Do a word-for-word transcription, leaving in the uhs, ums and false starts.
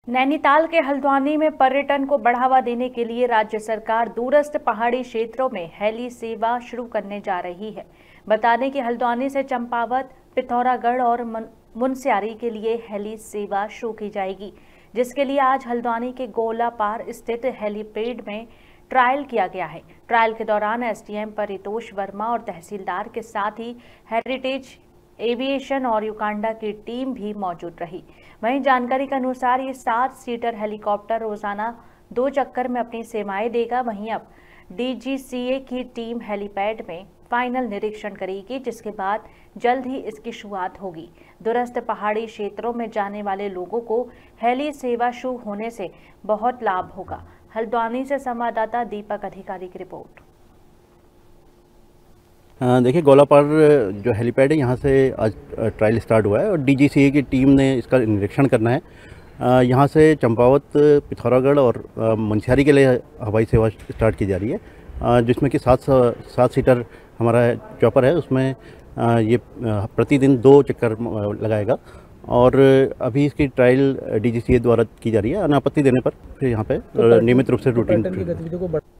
नैनीताल के हल्द्वानी में पर्यटन को बढ़ावा देने के लिए राज्य सरकार दूरस्थ पहाड़ी क्षेत्रों में हेली सेवा शुरू करने जा रही है। बता दें कि हल्द्वानी से चंपावत, पिथौरागढ़ और मुनस्यारी के लिए हेली सेवा शुरू की जाएगी, जिसके लिए आज हल्द्वानी के गोलापार स्थित हेलीपैड में ट्रायल किया गया है। ट्रायल के दौरान एसडीएम परितोष वर्मा और तहसीलदार के साथ ही हेरिटेज एविएशन और युकांडा की टीम भी मौजूद रही। वहीं जानकारी के अनुसार ये सात सीटर हेलीकॉप्टर रोजाना दो चक्कर में अपनी सेवाएं देगा। वहीं अब डीजीसीए की टीम हेलीपैड में फाइनल निरीक्षण करेगी, जिसके बाद जल्द ही इसकी शुरुआत होगी। दूरस्थ पहाड़ी क्षेत्रों में जाने वाले लोगों को हेली सेवा शुरू होने से बहुत लाभ होगा। हल्द्वानी से संवाददाता दीपक अधिकारी की रिपोर्ट। देखिए, गोलापार जो हेलीपैड है यहाँ से आज ट्रायल स्टार्ट हुआ है और डीजीसीए की टीम ने इसका निरीक्षण करना है। यहाँ से चंपावत, पिथौरागढ़ और मुनस्यारी के लिए हवाई सेवा स्टार्ट की जा रही है, जिसमें कि सात सात सीटर हमारा चॉपर है। उसमें ये प्रतिदिन दो चक्कर लगाएगा और अभी इसकी ट्रायल डीजीसीए द्वारा की जा रही है। अनापत्ति देने पर फिर यहाँ पे नियमित रूप से रूटीन